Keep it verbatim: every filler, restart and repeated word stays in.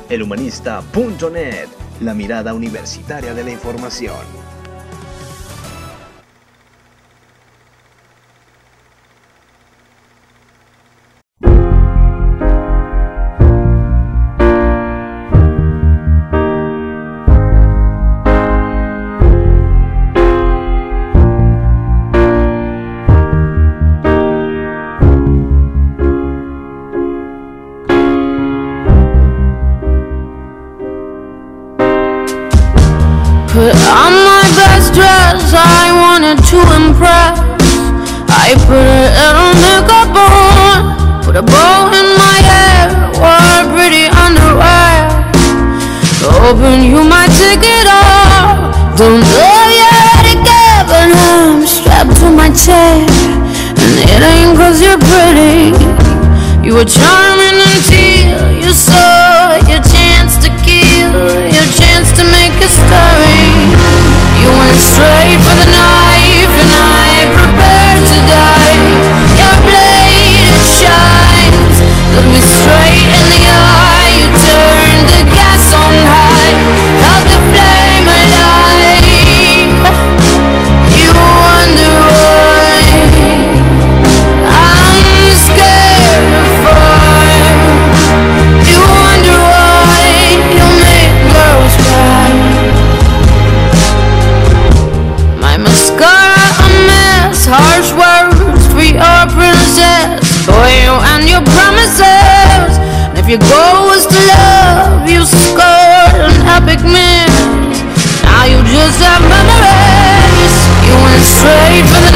elhumanista punto net, la mirada universitaria de la información. Put on my best dress, I wanted to impress. I put a little makeup on, put a bow in my hair, wore pretty underwear, hoping you might take it off. Don't know you're ready, girl, but I'm strapped to my chair, and it ain't cause you're pretty. You were charming until you saw your chance to kill, your chance to make a story. You went straight for the knife, and I prepared to die. Your blade, it shines, look me straight in the eye. You turned the gas on high, held the flame alive. You wonder why I'm scared of fire. You wonder why you make girls cry. My mascara a mess, harsh words for your princess, for you and your promises. And if your goal was to love, you scored an epic miss. Now you just have memories. You went straight for the